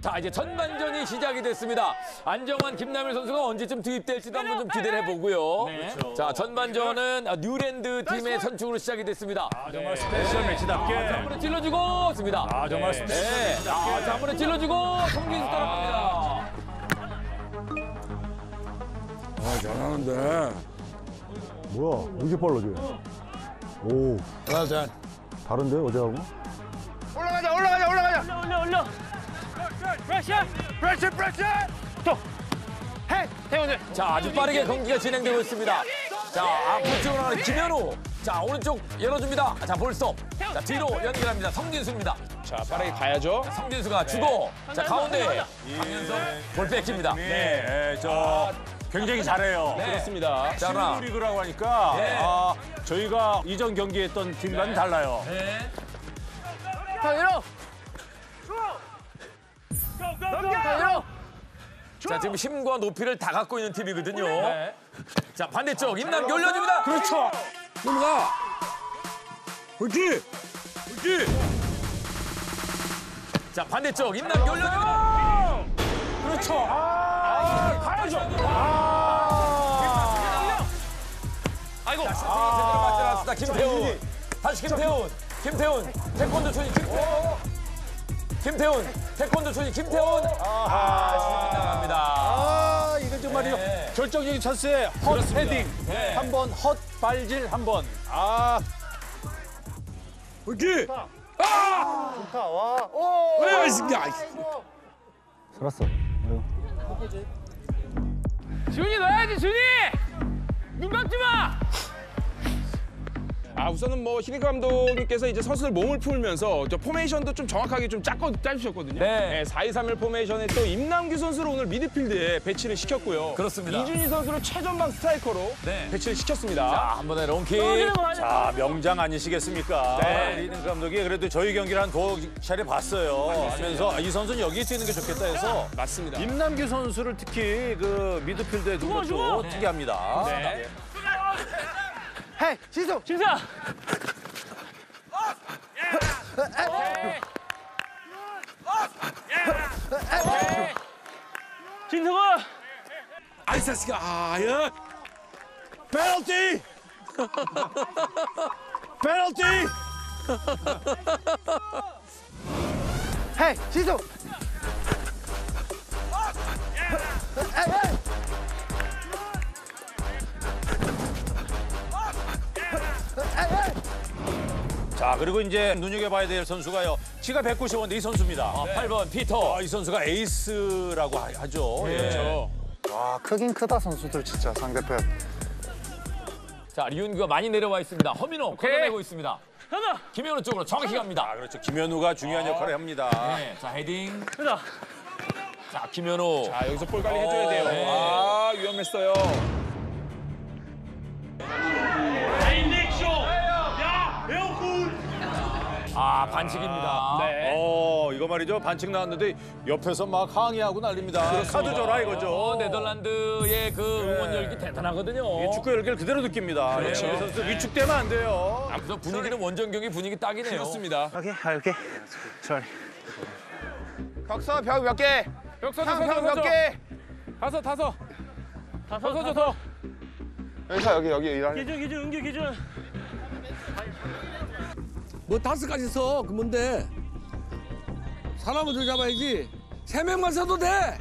자, 이제 전반전이 시작이 됐습니다. 안정환, 김남일 선수가 언제쯤 투입될지도 한번 좀 기대를 해보고요. 네. 자, 전반전은 뉴랜드 팀의 선축으로 시작이 됐습니다. 정말 스페셜 매치답게. 한 번에 찔러주고 습니다. 정말 스페셜 네. 매치답게. 한 번에 찔러주고 성진수 따라갑니다. 잘하는데. 뭐야, 왜 이렇게 빨라, 쟤? 오, 자, 다른데, 어제하고? 올라가자. 올려. 프레시. 또. 헤이, 태훈들. 자, 아주 빠르게 경기가 진행되고 있습니다. 자, 앞쪽으로 가는 김현우. 자, 오른쪽 열어줍니다. 자, 볼스톱. 자, 뒤로 연결합니다. 성진수입니다. 자, 빠르게 가야죠. 성진수가 주고. 자, 가운데. 강현석 볼 뺏깁니다. 네, 굉장히 잘해요. 네. 그렇습니다. 자, 하나. 리그라고 하니까 네. 저희가 이전 경기했던 팀과는 달라요. 네. 자, 지금 힘과 높이를 다 갖고 있는 팀이거든요. 자, 반대쪽 임남기 올려줍니다. 그렇죠. 넘어가. 그렇지. 자, 반대쪽 임남기 올려줍니다. 그렇죠. 가야죠. 아이고. 자, 슈팅이 제대로 맞지 않았습니다. 김태훈. 다시 김태훈. 태권도 출신 김태훈. 태권도 출신 김태훈. 나갑니다. 이건 정말이죠. 결정적인 찬스에 헛 헤딩 한 번, 헛 발질 한 번. 그렇지. 좋다. 와. 왜 이sin가? 살았어. 아유. 준이 넣어야지, 준이! 눈 감지 마! 우선은 뭐 히딩크 감독님께서 이제 선수들 몸을 풀면서 저 포메이션도 좀 정확하게 좀 짜주셨거든요. 네. 4-2-3-1 포메이션에 또 임남규 선수를 오늘 미드필드에 배치를 시켰고요. 그렇습니다. 이준희 선수를 최전방 스트라이커로 네. 배치를 시켰습니다. 자, 한 번에 롱킥. 자, 명장 아니시겠습니까? 네. 리딩 감독이 그래도 저희 경기를 한 두어 차례 봤어요. 하면서 이 선수는 여기에 뛰는 게 좋겠다 해서 맞습니다. 임남규 선수를 특히 그 미드필드에 둔 것도 특이합니다. 네. 헤이, 진수! 진수야! 진수가! 아이사스가 야. 페널티. 헤이, 진수! 자, 그리고 이제 눈여겨봐야 될 선수가요. 키가 195인데 이 선수입니다. 8번 피터. 이 선수가 에이스라고 하죠. 그렇죠. 와, 크긴 크다 선수들 진짜 상대편. 자, 리윤규가 많이 내려와 있습니다. 허민호 걷어내고 있습니다. 하나! 김현우 쪽으로 정확히 갑니다. 그렇죠. 김현우가 중요한 역할을 합니다. 네, 자, 헤딩. 하나! 자, 김현우. 자, 여기서 볼 관리 해줘야 돼요. 네. 위험했어요. 반칙입니다. 네. 이거 말이죠. 반칙 나왔는데 옆에서 막 항의하고 난립니다. 카드 줘라 이거죠. 네덜란드의 그 응원 열기 대단하거든요. 축구 열기를 그대로 느낍니다. 그렇죠. 이 선수 위축되면 안 돼요. 그래서 분위기는 원정 경기 분위기 딱이네요. 그렇습니다. 오케이. sorry. 벽서 벽 몇 개? 벽 몇 개? 다섯. 더. 여기서 여기 일하는. 기준, 은규 기준. 뭐 5가지 서 그 뭔데? 사람을 더 잡아야지. 3명만 서도 돼.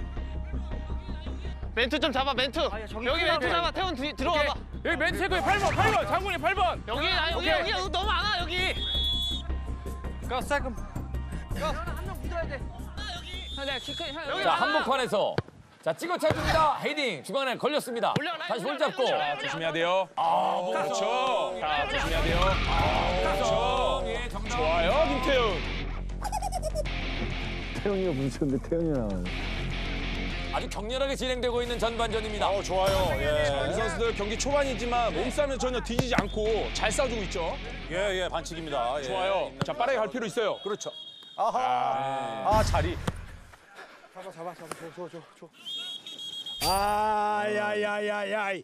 멘트 좀 잡아, 멘트. 여기 멘트 잡아. 태훈 들어와봐. 여기 멘트 체크해. 8번. 장군이 8번. 여기 너무 많아, 여기. 가, 세금. 한명 묻어야 돼. 내가 키크. 여기 자, 한복판에서 자, 찍어 차줍니다. 헤딩 중간에 걸렸습니다. 다시 볼 잡고. 자, 조심해야 돼요. 그렇죠. 자, 조심해야 돼요. 그렇죠. 예, 정답. 좋아요, 김태훈. 태영이가 부딪혔는데 태영이 나와요. 아주 격렬하게 진행되고 있는 전반전입니다. 좋아요. 이 선수들 경기 초반이지만 몸싸움에 전혀 뒤지지 않고 잘 싸주고 있죠. 예, 반칙입니다. 좋아요. 자, 빠르게 갈 필요 있어요. 그렇죠. 아하. 자리. 잡아. 줘. 야야야야야.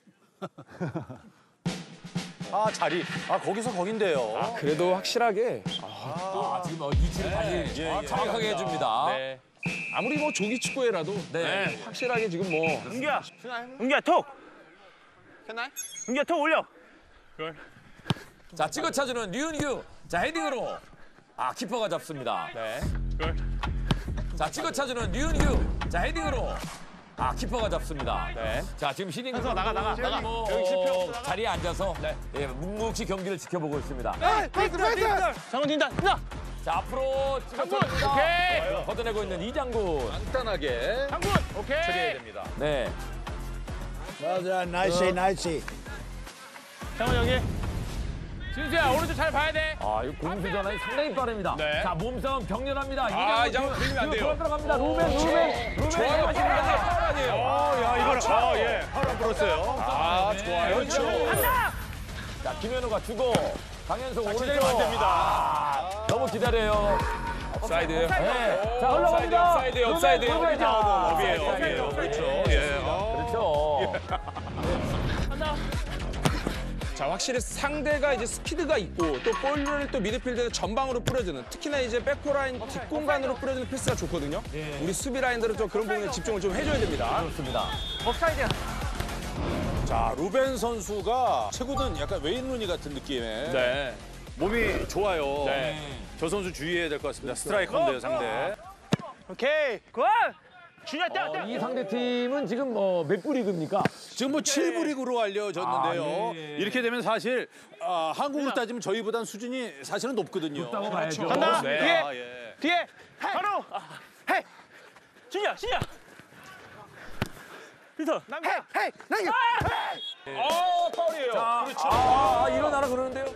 자리. 거기서 거긴데요. 그래도 확실하게. 지금 위치를 다시 정확하게 해줍니다. 네. 아무리 뭐 조기 축구회라도 네. 확실하게 지금 뭐 은기야 톡. 은기야 톡 올려. 자, 찍어 차주는 류은규. 자, 헤딩으로. 아, 키퍼가 잡습니다. 네. 자, 찍어 차주는 류은규. 자, 헤딩으로. 아, 키퍼가 잡습니다. 네. 자, 지금 신인규 나가. 뭐 자리에 앉아서 예, 묵묵히 경기를 지켜보고 있습니다. 장군 뛴다. 자, 앞으로 찍어 차줍니다. 오케이. 걷어내고 있는 이장군. 간단하게 장군. 오케이. 처리해야 됩니다. 네. 맞아, 나이스. 장군 여기. 진수야 오른쪽 잘 봐야 돼. 아, 이 공수 전환이 상당히 빠릅니다. 네. 자, 몸싸움 격렬합니다. 이장군 걸리면 안 돼요. 뒤로 들어갑니다. 루벤. 좋아요. 파울 아니에요. 야, 이거는 파울 안 불었어요. 아, 좋아요. 그렇죠. 자, 김현우가 주고 강현석 오른쪽. 기다리면 안 됩니다. 아, 너무 기다려요. 업사이드. 네. 자, 흘러갑니다. 업사이드. 루벤. 업이에요. 그렇죠. 예. 그렇죠. 자, 확실히 상대가 이제 스피드가 있고 또 볼을 또 미드필드에서 전방으로 뿌려주는 특히나 이제 백포라인 뒷공간으로 뿌려주는 패스가 좋거든요. 우리 수비 라인들은 좀 그런 부분에 집중을 좀 해줘야 됩니다. 그렇습니다. 업사이드야. 자, 루벤 선수가 최고는 약간 웨인 루니 같은 느낌의 네. 몸이 좋아요. 네. 저 선수 주의해야 될 것 같습니다. 스트라이커인데요, 상대. 오케이. 굿. 준야 뛰어. 이 상대 팀은 지금 몇 부 리그입니까? 지금 뭐 7부 리그로 알려졌는데요. 아, 예. 이렇게 되면 사실 한국으로 따지면 저희보단 수준이 사실은 높거든요. 높다고 봐야죠. 간다. 네. 뒤에. 아, 예. 뒤에. 바로. 헤이. 준야. 리터. 헤이. 나이. 파울이에요. 자, 일어나라 그러는데요.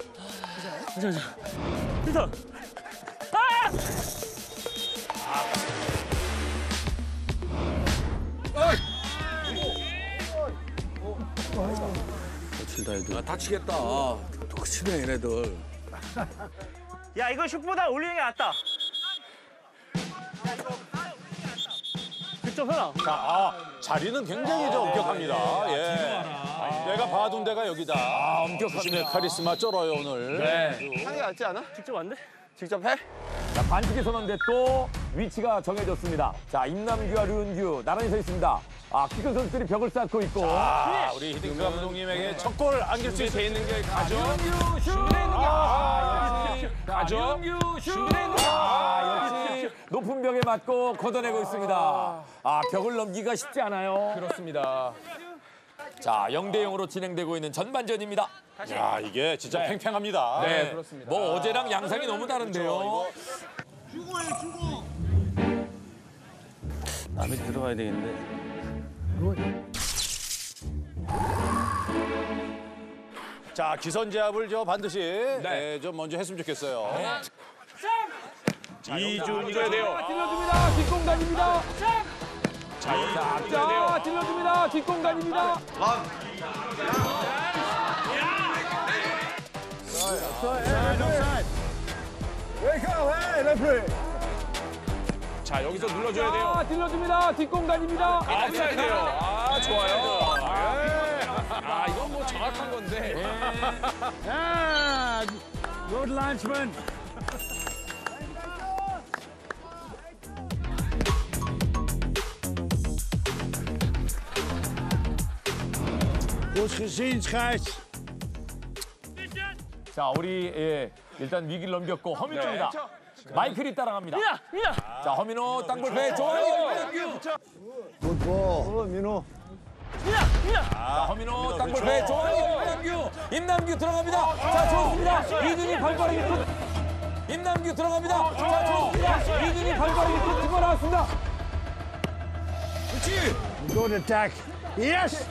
리터. 다치겠다. 독치네 얘네들. 야 이거 슛보다 올리는 게 낫다. 득점 해라. 자리는 굉장히 엄격합니다. 예. 내가 봐둔 데가 여기다. 엄격합니다. 카리스마 쩔어요, 오늘. 네. 하는 게 낫지 않아? 직접 안 돼? 직접 해? 자, 반칙이 선언돼 또 위치가 정해졌습니다. 자, 임남규와 류은규 나란히 서 있습니다. 아, 키 큰 선수들이 벽을 쌓고 있고. 우리 히딩크 감독님에게 첫 골 안길 수 있을 있는 게 가죠. 류은규 슛! 가죠. 류은규 슛! 역시 높은 벽에 맞고 걷어내고 있습니다. 아, 벽을 넘기기가 쉽지 않아요. 그렇습니다. 자, 0대0으로 진행되고 있는 전반전입니다. 야, 이게 진짜 팽팽합니다. 네, 그렇습니다. 뭐 어제랑 양상이 너무 다른데요. 남이 들어가야 되겠는데. 자, 기선 제압을 반드시 좀 먼저 했으면 좋겠어요. 이준이가 돼요. 찔러줍니다. 뒷공간입니다. 자, 찔러줍니다. 뒷공간입니다. 자, 여기서 눌러줘야 돼요. 찔러줍니다. 뒷공간입니다. 업사이드예요. 아, 좋아요. 예. 아, 이건 뭐 정확한 건데. Good linesman. Goed gezien, scheids. 자, 우리 일단 위기를 넘겼고 허민호입니다. 마이클이 따라갑니다. 자, 허민호 땅볼패 좋아요. Good ball. 민호. 자, 허민호 땅볼패 좋아요. 임남규 들어갑니다. 자, 좋습니다. 이준이 발빠르게 끝. 임남규 들어갑니다. 자, 좋습니다. 이준이 발빠르게 끝 집어 나왔습니다. Good attack. Yes.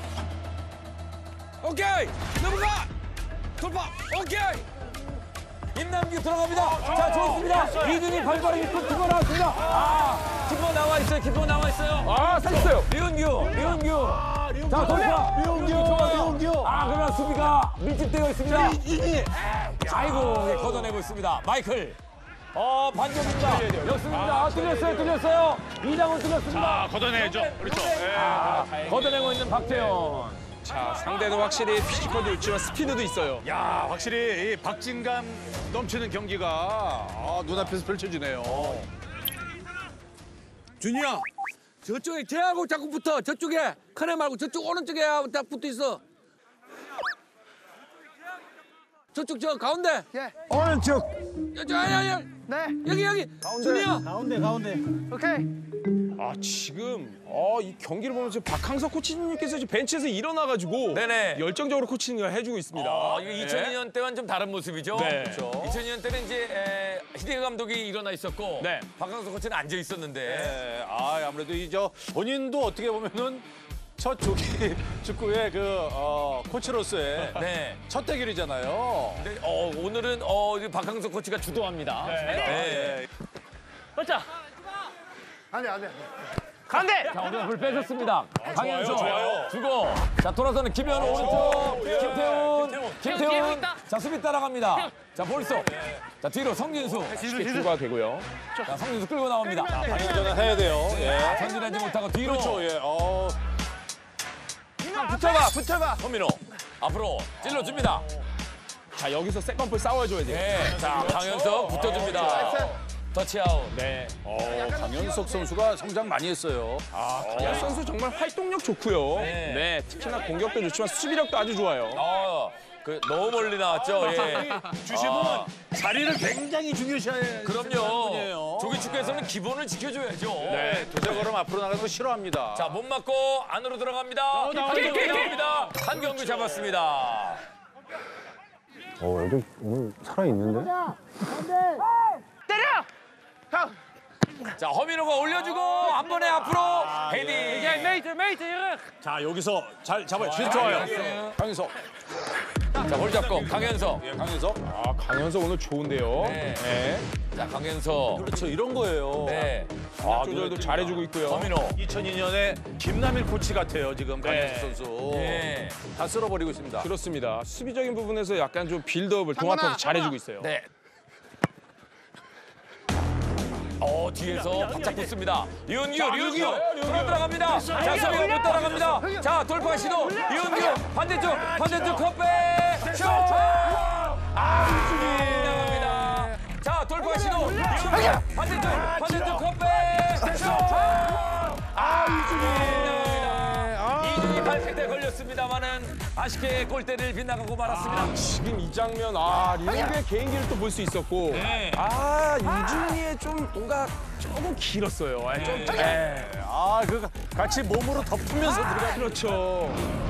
오케이 넘어가 돌파 오케이 임남규 들어갑니다. 자, 좋습니다. 이준이 발빠르게 끝 집어 나왔습니다. 아, 키퍼 나와 있어요. 키퍼 나와 있어요. 아, 살렸어요. 류은규 자, 돌파 류은규 아, 그러나 수비가 밀집되어 있습니다. 아이고, 예, 걷어내고 있습니다. 마이클 반격입니다. 역습입니다. 뚫렸어요. 이장훈 뚫렸습니다. 걷어내야죠. 그렇죠. 걷어내고 있는 박재현. 자, 상대는 확실히 피지컬도 있지만 스피드도 있어요. 야, 확실히 이 박진감 넘치는 경기가 눈앞에서 펼쳐지네요. 준이야, 저쪽에 쟤하고 자꾸 붙어. 저쪽에 큰애 말고 저쪽 오른쪽에 딱 붙어 있어. 저쪽 저 가운데. 예. 오른쪽. 아야. 네. 여기. 준이야. 오케이. 아 지금 이 경기를 보면서 박항서 코치님께서 지금 벤치에서 일어나가지고 네네. 열정적으로 코치님을 해주고 있습니다. 이거 2002년 때와는 좀 다른 모습이죠. 네. 그렇죠. 2002년 때는 이제 히딩크 감독이 일어나 있었고 네. 박항서 코치는 앉아 있었는데 네, 아무래도 이저 본인도 어떻게 보면은 첫 조기 축구의 코치로서의 네. 첫 대결이잖아요. 근데 오늘은 이 박항서 코치가 주도합니다. 네. 맞자. 안 돼. 가운데. 자, 오늘 불 빼줬습니다. 강현수 좋아요. 주고 자 돌아서는 김현우 오른쪽 김태훈 뒤에 있다. 자 수비 따라갑니다. 자 볼소 자 뒤로 성진수 쉽게 출구가 되고요. 자 성진수 끌고 나옵니다. 방향전은 해야 돼요. 예. 전진하지 못하고 뒤로 그렇죠. 예. 붙여봐 허민호 앞으로 찔러줍니다. 자 여기서 세컨볼 싸워줘야 돼요. 네. 자 강현석 붙어줍니다. 터치아웃. 네. 강현석 선수가 성장 많이 했어요. 이 선수 정말 활동력 좋고요. 네. 네. 특히나 공격도 좋지만 수비력도 아주 좋아요. 너무 멀리 나왔죠. 예. 주심은 자리를 굉장히 중요시해요. 그럼요. 조기 축구에서는 기본을 지켜줘야죠. 네, 두세 걸음 앞으로 나가는 거 싫어합니다. 자, 못 맞고 안으로 들어갑니다. 들어갑니다. 한 경기 잡았습니다. 애들 오늘 살아있는데? 때려. 자, 허민호가 올려주고 한 번에 앞으로 헤딩. 메이트. 자, 여기서 잘 잡아요. 진짜 좋아요. 강현석. 자, 볼 잡고 강현석. 예, 강현석. 강현석 오늘 좋은데요. 네. 자, 강현석. 그렇죠. 이런 거예요. 네. 조절도 잘해주고 있고요. 허민호. 2002년에 김남일 코치 같아요. 지금 강현석 선수. 네. 다 쓸어버리고 있습니다. 그렇습니다. 수비적인 부분에서 약간 좀 빌드업을 동합해서 잘해주고 있어요. 네. 뒤에서 바짝 붙습니다. 윤규 들어갑니다. 자, 수비가 못 따라갑니다. 자, 돌파 시도. 윤규 반대쪽 컵백 슛! 나갑니다. 자, 돌파 시도. 윤규 반대쪽 컵백 슛! 나갑니다. 이준이 발끝에 걸렸습니다만은 아쉽게 골대를 빗나가고 말았습니다. 지금 이 장면 리는의 개인기를 또 볼 수 있었고 네. 유준이의 좀 뭔가 조금 길었어요. 같이 몸으로 덮으면서 들어가. 그렇죠.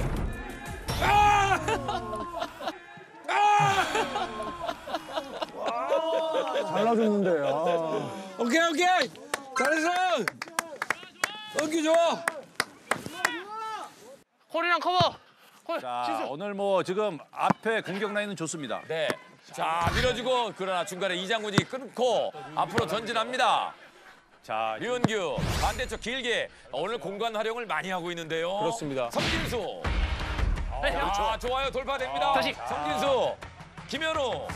잘라줬는데. 오케이. 잘했어. 은규 좋아. 콜이랑 커버. 자, 오늘 뭐 지금 앞에 공격 라인은 좋습니다. 네. 자, 밀어주고 그러나 중간에 이장군이 끊고 앞으로 전진합니다. 자, 류은규 반대쪽 길게 오늘 공간 활용을 많이 하고 있는데요. 그렇습니다. 성진수. 좋아요. 돌파됩니다. 다시. 성진수. 김현우.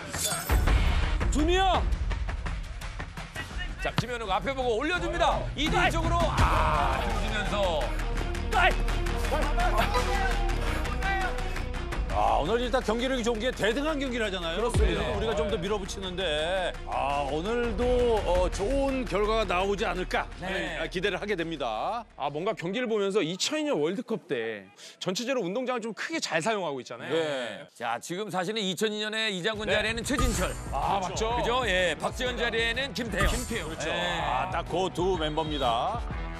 준이야. 자, 김현우가 앞에 보고 올려줍니다. 이등 쪽으로 해주면서 오늘 일단 경기력이 좋은 게 대등한 경기를 하잖아요. 그렇습니다. 우리가 좀 더 밀어붙이는데 오늘도 좋은 결과가 나오지 않을까 네. 기대를 하게 됩니다. 뭔가 경기를 보면서 2002년 월드컵 때 전체적으로 운동장을 좀 크게 잘 사용하고 있잖아요. 네. 자, 지금 사실은 2002년에 이장군 자리에는 최진철. 맞죠. 그죠? 예. 박지원 자리에는 김태형. 그렇죠. 예. 딱 그 두 멤버입니다.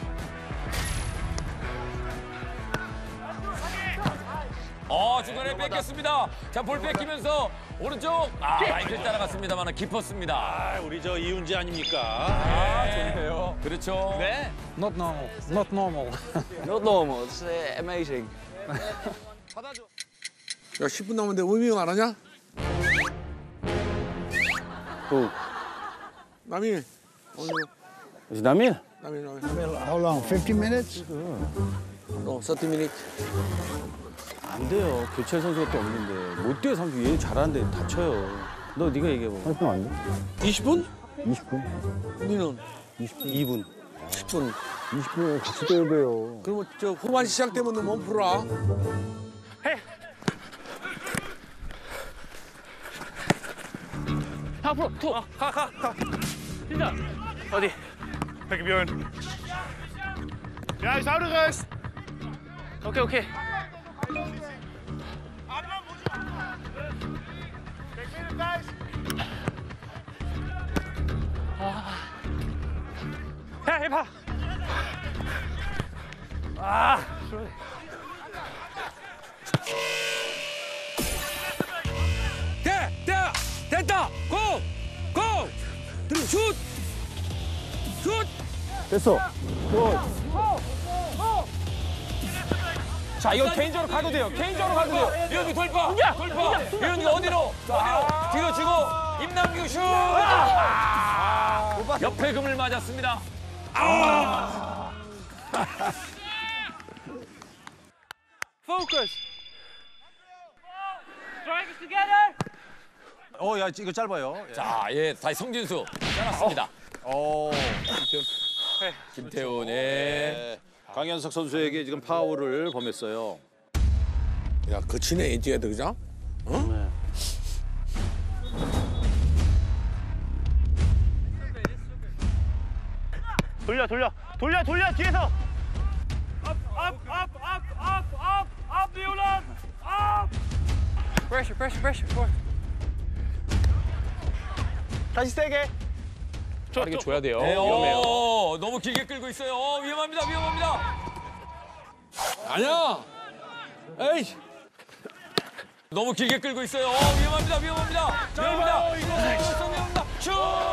중간에 뺏겼습니다. 자, 볼 뺏기면서 오른쪽. 라인을 따라갔습니다만 깊었습니다. 우리 저 이훈지 아닙니까? 좋네요. 그렇죠. 네. Not normal. Not normal. Not normal. It's amazing. 야 10분 남았는데 의미가 안 하냐? Who? 남일. Is Namil? 남일. How long? 50 minutes? 30 minutes. 안 돼요. 교체 선수가 또 없는데. 못 뛰어, 상주. 얘 잘하는데 다쳐요. 너 네가 얘기해봐. 30분 안 돼? 20분? 20분? 니는 2분. 10분. 20분에 같이 뛰어야 돼요. 그러면 저 후반 시작되면 너 몸 풀어라. 앞으로 가. 진짜. 어디? Pek Bjørn. Ja, is houden rust. Oké, oké. Ja, hip hop. 됐다! 고! 고! 들어, 슛! 슛! 됐어. 자, 이거 개인적으로 가도 돼요. 개인적으로 가도 돼요. 류현규 돌파. 돌파. 류현규 어디로? 뒤로 주고 임남규 슛. 옆에 금을 맞았습니다. Focus. 야, 이거 짧아요. 자, 예, 다시 성진수 잘랐습니다. 김태훈, 예. 네. 강현석 선수에게 지금 파울을 범했어요. 야, 거치네, 이 뒤에도, 그죠? 돌려 뒤에서. Pressure. 다시 세게. 빠르게 줘야 돼요. 네, 위험해요. 너무 길게 끌고 있어요. 위험합니다. 아니야! 에이! 너무 길게 끌고 있어요. 위험합니다. 슛!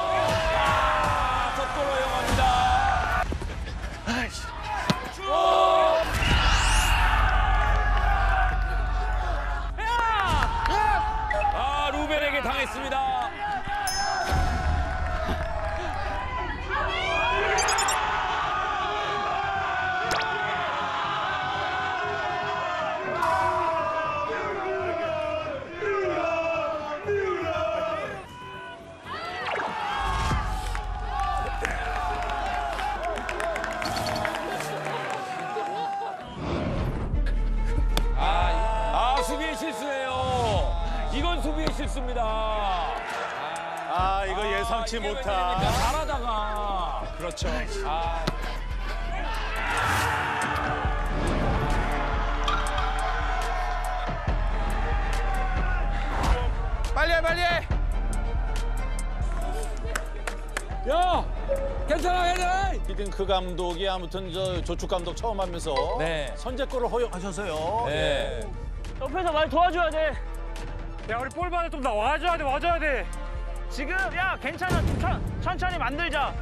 첫 골 허용합니다. 루벤에게 당했습니다. 수비의 실수예요. 이건 수비의 실수입니다. 이거 예상치 못한. 잘하다가. 그렇죠. 빨리 해. 야! 괜찮아, 해내! 히딩크 감독이 아무튼 조축 감독 처음 하면서 네. 선제골을 허용하셔서요. 네. 옆에서 많이 도와줘야 돼. 야, 우리 볼 받을 좀 와줘야 돼. 지금 야, 괜찮아. 좀 천천히 만들자.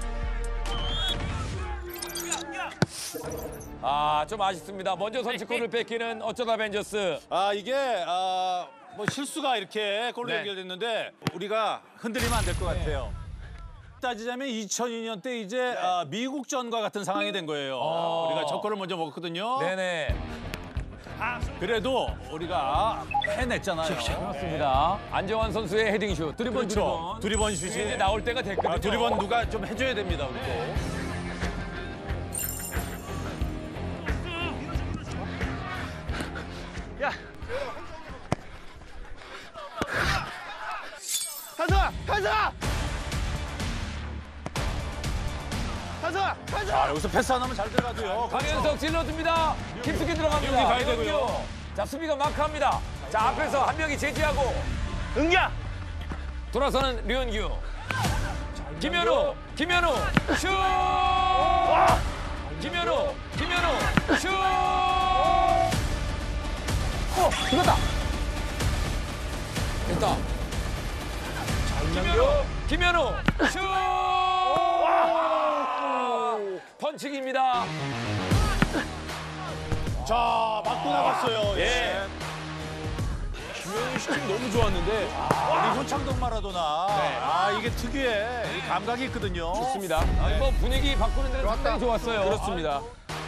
좀 아쉽습니다. 먼저 선취골을 뺏기는 어쩌다 벤져스. 이게 뭐 실수가 이렇게 골로 연결됐는데 우리가 흔들리면 안 될 것 같아요. 따지자면 2002년 때 이제 미국전과 같은 상황이 된 거예요. 우리가 첫 골을 먼저 먹었거든요. 네네. 그래도 우리가 해냈잖아요. 그렇습니다. 안정환 선수의 헤딩슛. 드리번 그렇죠. 두리번 슛이 이제 나올 때가 됐거든요. 두리번 누가 좀 해줘야 됩니다. 우리도. 야. 한승아! 여기서 패스 하나면 잘 들어가도요. 강현석 찔러줍니다. 깊숙이 들어갑니다. 여기 가야 되고요. 자, 수비가 마크합니다. 자, 앞에서 한 명이 제지하고 응기야! 돌아서는 류현규. 김현우 슛! 김현우 슛! 이거다! 됐다. 김현우 슛! 펀칭입니다. 자, 맞고 나갔어요. 예. 김현우 슈팅 너무 좋았는데. 우리 효창동 마라도나. 이게 특유의 이 감각이 있거든요. 좋습니다. 뭐 분위기 바꾸는 데는 상당히 좋았어요. 그렇습니다.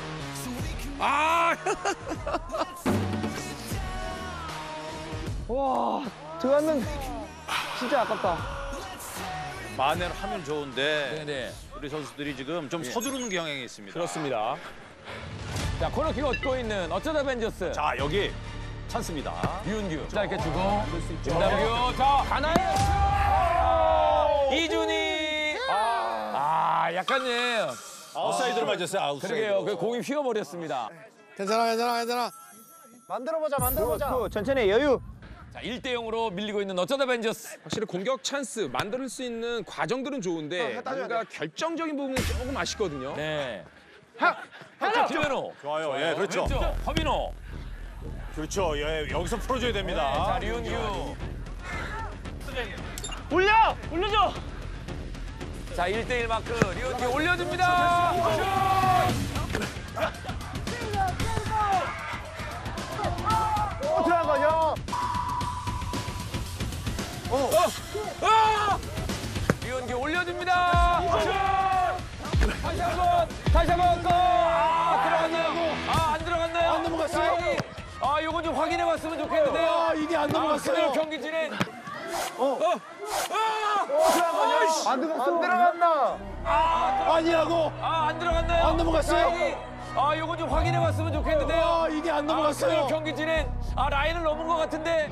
와, 들어갔는데 진짜 아깝다. 만회를 하면 좋은데 네네. 우리 선수들이 지금 좀 서두르는 경향이 있습니다. 그렇습니다. 자, 코너킥 얻고 있는 어쩌다 벤져스. 자, 여기 찬스입니다. 류현규 짧게 주고 김남규 자 하나의 슛! 이준희 약간 아웃사이드로 맞았어요. 아웃사이드. 그러게요. 그 공이 휘어버렸습니다. 괜찮아. 천천히 여유. 자, 1대0으로 밀리고 있는 어쩌다 벤져스. 확실히 공격 찬스 만들 수 있는 과정들은 좋은데 뭔가 결정적인 부분이 조금 아쉽거든요. 네. 자, 김현우. 좋아요. 예, 그렇죠. 왼쪽 허민호. 그렇죠. 예, 여기서 풀어줘야 됩니다. 자, 류은규. 올려줘. 자, 1대1 마크. 류은규 올려줍니다. 들어간 거죠? 류은규 올려줍니다. 다시 한번 골! 들어갔나요? 안 들어갔나요? 안 넘어갔어요. 요건 좀 확인해봤으면 좋겠는데요. 이게 안 넘어갔어요. 경기 진행. 안 들어갔나? 아니라고. 안 들어갔나요? 안 넘어갔어요. 요건 좀 확인해봤으면 좋겠는데요. 이게 안 넘어갔어요. 경기 진행. 라인을 넘은 것 같은데.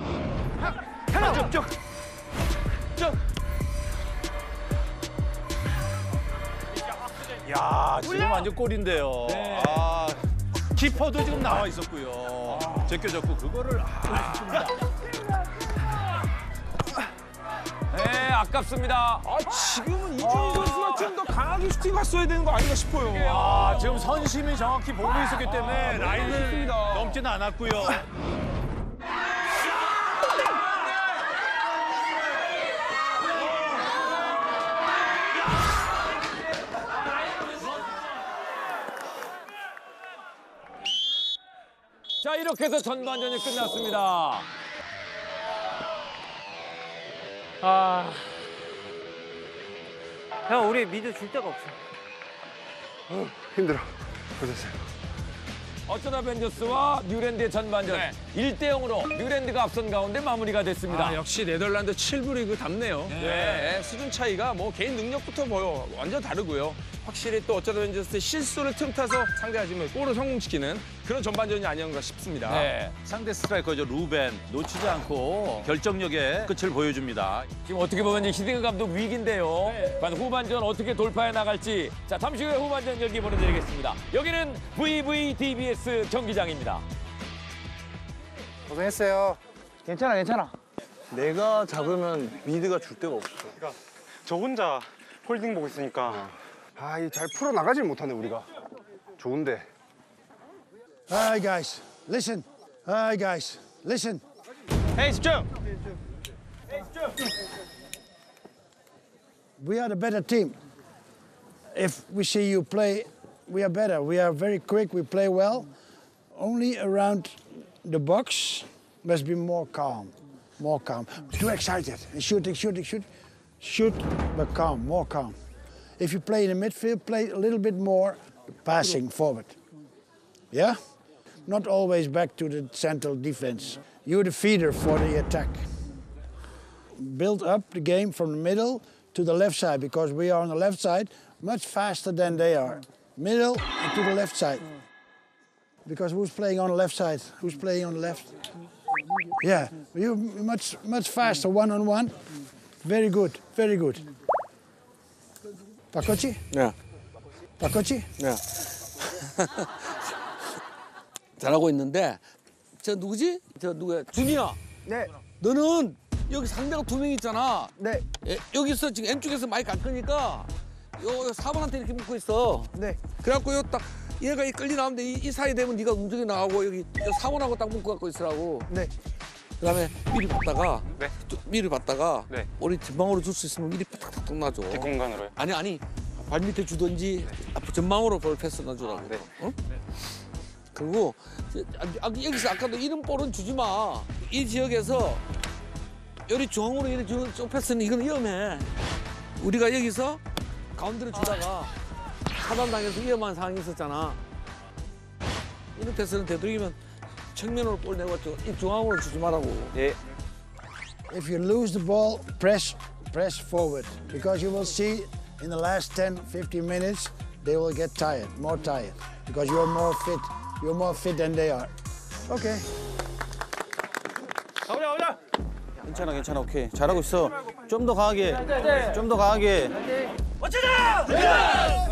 야, 지금 완전 골인데요. 네. 키퍼도 지금 나와 있었고요. 제껴졌고 그거를 네, 아깝습니다. 지금은 이준희 선수가 좀 더 강하게 슈팅 갔어야 되는 거 아닌가 싶어요. 지금 선심이 정확히 보고 있었기 때문에 라인을 넘지는 않았고요. 자, 이렇게 해서 전반전이 끝났습니다. 형 우리 미드 줄 데가 없어. 힘들어. 어쩌다 벤져스와 뉴랜드의 전반전 1대0으로 뉴랜드가 앞선 가운데 마무리가 됐습니다. 역시 네덜란드 7부 리그답네요. 네, 수준 차이가 뭐 개인 능력부터 뭐 완전 다르고요. 확실히 또 어쩌다 벤져스의 실수를 틈타서 상대가 지금 골을 성공시키는 그런 전반전이 아니었나 싶습니다. 네, 상대 스트라이커죠. 루벤 놓치지 않고 결정력의 끝을 보여줍니다. 지금 어떻게 보면 이제 히딩크 감독 위기인데요. 과연 후반전 어떻게 돌파해 나갈지. 자, 잠시 후에 후반전 경기 보내드리겠습니다. 여기는 VVDBS 경기장입니다. 고생했어요. 괜찮아. 내가 잡으면 미드가 줄 데가 없어. 저 혼자 홀딩 보고 있으니까 이 잘 풀어 나가질 못하네 우리가. 좋은데. Hi guys, listen. Hi guys, listen. 헤이 집중. We are the better team. If we see you play, we are better. We are very quick. We play well. Only around the box must be more calm. More calm. Too excited. And shooting. Shoot, but calm. More calm. If you play in the midfield, play a little bit more passing forward. Yeah? Not always back to the central defense. You're the feeder for the attack. Build up the game from the middle to the left side, because we are on the left side much faster than they are. Middle and to the left side. Because who's playing on the left side? Who's playing on the left? Yeah, you're much faster, one-on-one. Very good. 바꿨지? 네. 바꿨지? 네. 잘하고 있는데 저 누구지? 저 누구야? 준이야. 네. 너는 여기 상대가 2명 있잖아. 네. 여기서 지금 N쪽에서 많이 갈 거니까 요 4번한테 이렇게 묶고 있어. 네. 그래갖고 요 딱 얘가 끌리 나오는데 이 사이 되면 네가 움직여 나가고 여기 4번하고 딱 묶고 갖고 있으라고. 네. 그다음에 미리 봤다가 네. 미리 봤다가 네. 우리 전방으로 줄 수 있으면 미리 탁탁탁 놔줘. 뒷공간으로요? 아니 발 밑에 주든지 앞 전방으로 볼 패스 놔주라고. 네. 어? 그리고 여기서 아까도 이런 볼은 주지 마. 이 지역에서 여기 중앙으로 이렇게 주는 쪽 패스는 이건 위험해. 우리가 여기서 가운데로 주다가 차단당해서 위험한 상황이 있었잖아. 이런 패스는 되도록이면 측면으로 볼 내고 이 중앙으로 주지 말라고. 예. If you lose the ball, press forward, because you will see in the last 10, 15 minutes they will get tired, more tired, because you're more fit. You're more fit than they are. Okay. 가보자. 괜찮아. 오케이. 잘하고 있어. 좀 더 강하게. 네. 좀 더 강하게. 어쩌자!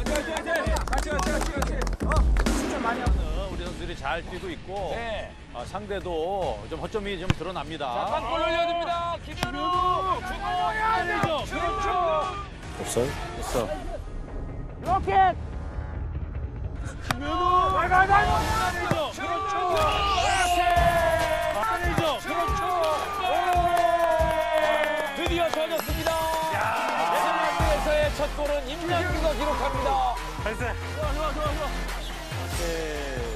잘 뛰고 있고 네. 상대도 좀 허점이 좀 드러납니다. 빵골 올려야 됩니다. 김현우 주고 그렇죠. 없어요? 됐어. 로켓. 드디어 터졌습니다. 대한민국에서의 첫 골은 임남규가 기록합니다. 나이스. 네.